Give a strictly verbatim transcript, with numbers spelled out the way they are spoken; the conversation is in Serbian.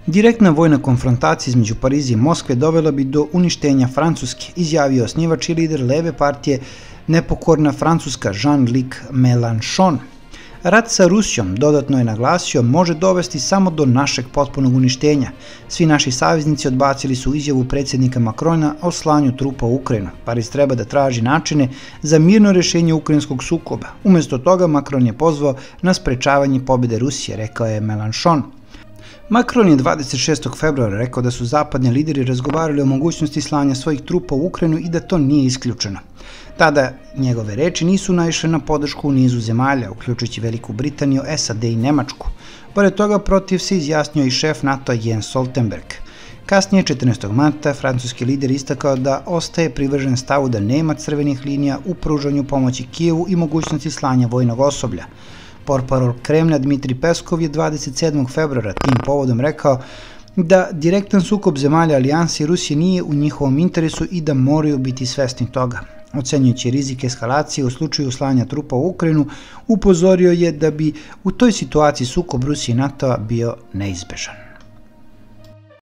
Direktna vojna konfrontacija između Pariza i Moskve dovela bi do uništenja Francuske, izjavio osnivač i lider leve partije Nepokorna Francuska Jean-Luc Mélenchon. Rat sa Rusijom, dodatno je naglasio, može dovesti samo do našeg potpunog uništenja. Svi naši saveznici odbacili su izjavu predsjednika Macrona o slanju trupa u Ukrajinu. Pariz treba da traži načine za mirno rešenje ukrajinskog sukoba. Umesto toga, Macron je pozvao na sprečavanje pobjede Rusije, rekao je Mélenchon. Macron je dvadeset šestog februara rekao da su zapadni lideri razgovarali o mogućnosti slanja svojih trupa u Ukrajinu i da to nije isključeno. Tada njegove reči nisu naišle na podršku u nizu zemalja, uključujući Veliku Britaniju, S A D i Nemačku. Pored toga, protiv se izjasnio i šef NATO Jens Stoltenberg. Kasnije, četrnaestog marta, francuski lider istakao da ostaje privržen stavu da nema crvenih linija u pružanju pomoći Kijevu i mogućnosti slanja vojnog osoblja. Portparol Kremlja Dmitri Peskov je dvadeset sedmog februara tim povodom rekao da direktan sukob zemalja Alijanse i Rusije nije u njihovom interesu i da moraju biti svesni toga. Ocenjujući rizik eskalacije u slučaju slanja trupa u Ukrajinu, upozorio je da bi u toj situaciji sukob Rusije i NATO-a bio neizbežan.